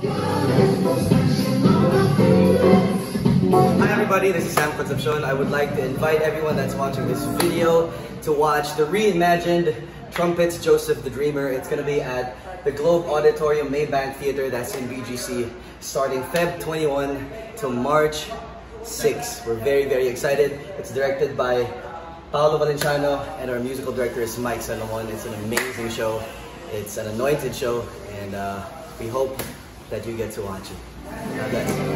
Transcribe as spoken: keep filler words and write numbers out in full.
Hi everybody, this is Sam Concepcion. I would like to invite everyone that's watching this video to watch the reimagined Trumpets Joseph the Dreamer. It's going to be at the Globe Auditorium Maybank Theater, that's in B G C, starting February twenty-first to March sixth. We're very, very excited. It's directed by Paolo, Valenciano, and our musical director is Mike Salomon. It's an amazing show. It's an anointed show, and uh, we hope that you get to watch it. God bless.